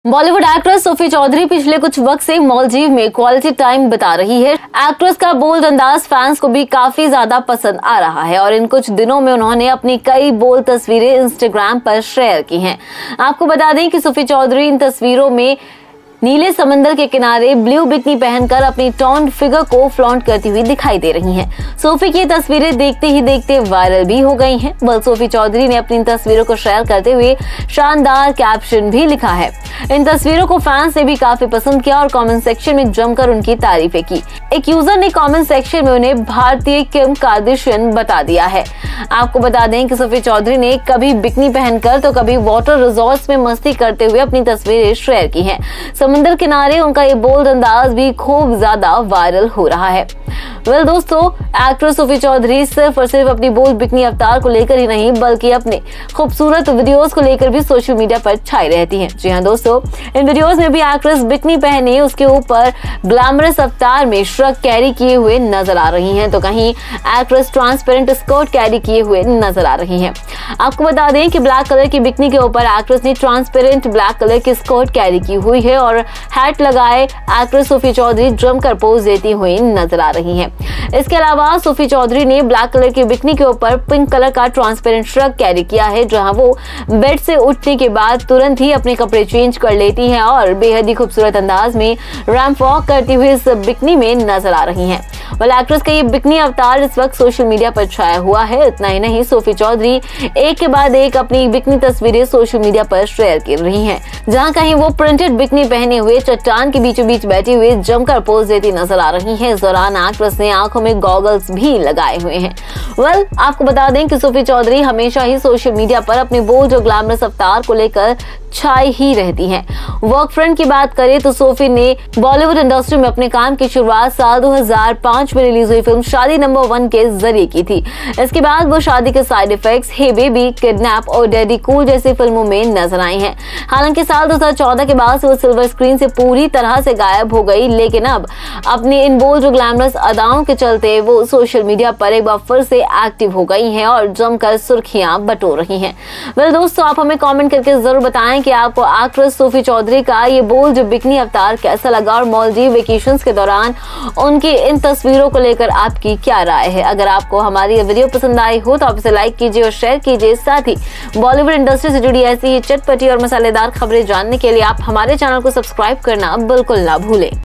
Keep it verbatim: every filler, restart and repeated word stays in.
Bollywood actress Sophie Chaudhary पिछले कुछ वक्त से मालदीव में क्वालिटी टाइम बिता रही है। एक्ट्रेस का बोल्ड अंदाज फैंस को भी काफी ज्यादा पसंद आ रहा है और इन कुछ दिनों में उन्होंने अपनी कई बोल्ड तस्वीरें इंस्टाग्राम पर शेयर की हैं। आपको बता दें कि सोफी चौधरी इन तस्वीरों में नीले समंदर के किनारे ब्लू बिकनी पहनकर अपनी टॉन्ड फिगर को फ्लॉन्ट करती हुई दिखाई दे रही हैं। सोफी की तस्वीरें देखते ही देखते वायरल भी हो गई हैं। बल सोफी चौधरी ने अपनी इन तस्वीरों को शेयर करते हुए शानदार कैप्शन भी लिखा है। इन तस्वीरों को फैंस ने भी काफी पसंद किया और कमेंट सेक्शन में जमकर उनकी तारीफें की। एक यूजर ने कमेंट सेक्शन में उन्हें भारतीय किम कार्दाशियन बता दिया है। आपको बता दें कि सोफी चौधरी ने कभी बिकनी पहनकर तो कभी वाटर रिजॉर्ट्स में मस्ती करते हुए अपनी तस्वीरें शेयर की हैं। समंदर किनारे उनका ये बोल्ड अंदाज भी खूब ज्यादा वायरल हो रहा है। वेल well, दोस्तों, एक्ट्रेस सोफी चौधरी सिर्फ और सिर्फ अपनी बोल्ड बिकनी अवतार को लेकर ही नहीं बल्कि अपने खूबसूरत वीडियोस को लेकर भी सोशल मीडिया पर छाई रहती हैं। जी हाँ दोस्तों, इन वीडियोस में भी एक्ट्रेस बिकनी पहने उसके ऊपर ग्लैमरस अवतार में श्रग कैरी किए हुए नजर आ रही हैं, तो कहीं एक्ट्रेस ट्रांसपेरेंट स्कर्ट कैरी किए हुए नजर आ रही हैं। आपको बता दें कि ब्लैक कलर की बिकनी के ऊपर एक्ट्रेस ने ट्रांसपेरेंट ब्लैक कलर की स्कर्ट कैरी की हुई है और हैट लगाए एक्ट्रेस सोफी चौधरी जमकर पोज देती हुई नजर आ रही हैं। इसके अलावा सोफी चौधरी ने ब्लैक कलर की बिकनी के ऊपर पिंक कलर का ट्रांसपेरेंट श्रग कैरी किया है, जहां वो बेड से उठने के बाद तुरंत ही अपने कपड़े चेंज कर लेती हैं और बेहद ही खूबसूरत अंदाज में रैंप वॉक करती हुई इस बिकनी में नजर आ रही हैं। वेल, एक्ट्रेस का ये बिकनी अवतार इस वक्त सोशल मीडिया पर छाया हुआ है। इतना ही नहीं, सोफी चौधरी एक के बाद एक अपनी बिकनी तस्वीरें सोशल मीडिया पर शेयर कर रही हैं, जहां कहीं वो प्रिंटेड बिकनी पहने हुए चट्टान के बीचों बीच बैठी हुई जमकर पोज देती नजर आ रही हैं। इस दौरान एक्ट्रेस ने आंखों में गॉगल्स भी लगाए हुए हैं। वेल well, आपको बता दें कि सोफी चौधरी हमेशा ही सोशल मीडिया पर अपने बोल्ड और ग्लैमरस अवतार को लेकर छाई ही रहती हैं। वर्क फ्रंट की बात करें तो सोफी ने बॉलीवुड इंडस्ट्री में अपने काम की शुरुआत साल दो हज़ार पाँच में रिलीज हुई फिल्म शादी नंबर वन के जरिए की थी। इसके बाद वो शादी के side effects, hey baby, kidnap और डैडी कूल जैसी फिल्मों में नजर आई हैं। हालांकि साल दो हज़ार चौदह के बाद से वो सिल्वर स्क्रीन से पूरी तरह से गायब हो गई, लेकिन अब अपनी इन बोल्ड और ग्लैमरस अदाओं के चलते वो सोशल मीडिया पर एक बार फिर से एक्टिव हो गई हैं और जमकर सुर्खियां बटोर रही हैं। वेल दोस्तों, आप हमें कमेंट करके जरूर बताएं कि आपको एक्ट्रेस सोफी चौधरी का ये बोल्ड बिकनी अवतार कैसा लगा और मालदीव वेकेशंस के दौरान उनकी इन तस्वीरों को लेकर आपकी क्या राय है। अगर आपको हमारी ये वीडियो पसंद आई हो तो आप इसे लाइक कीजिए और शेयर कीजिए। साथ ही बॉलीवुड इंडस्ट्री से जुड़ी ऐसी ही चटपटी और मसालेदार खबरें जानने के लिए आप हमारे चैनल को सब्सक्राइब करना बिल्कुल ना भूलें।